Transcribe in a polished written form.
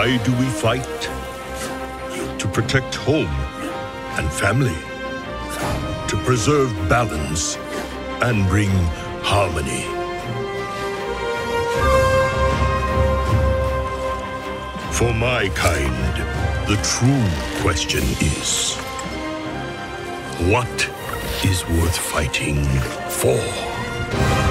Why do we fight? To protect home and family. To preserve balance and bring harmony. For my kind, the true question is, what is worth fighting for?